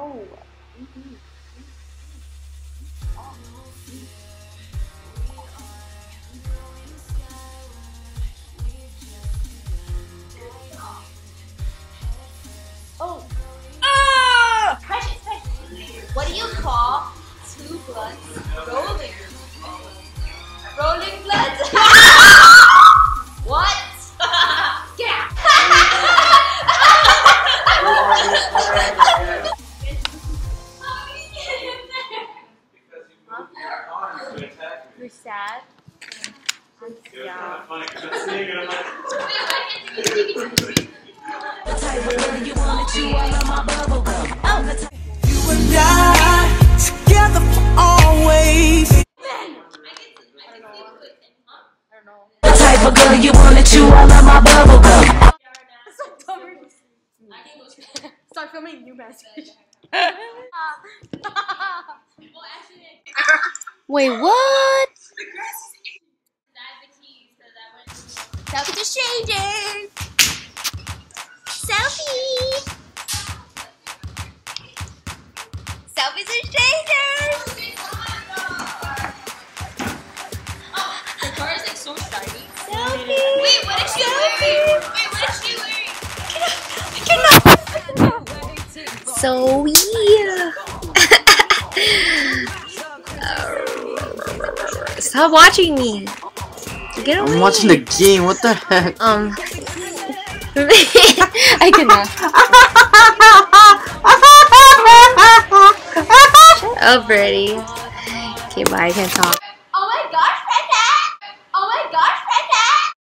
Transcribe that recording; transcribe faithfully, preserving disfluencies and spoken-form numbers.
Oh. Mm-hmm. Oh. Ah! Precious, precious. What do you call two bloods rolling? Rolling bloods? What? Get out. You're sad? I'm yeah. You and I together for always. The type of girl you wanna chew all of my bubble gum. Start filming new message. Wait, what? Selfie to strangers. Selfie. Selfies to strangers. Oh, the car is like so shiny. Selfie. Wait, what is she wearing? Wait, what is she wearing? I cannot. So yeah. Stop watching me. Get away. I'm watching the game. What the heck? Um. I cannot. Shut up, Brady. Okay, bye. I can't talk.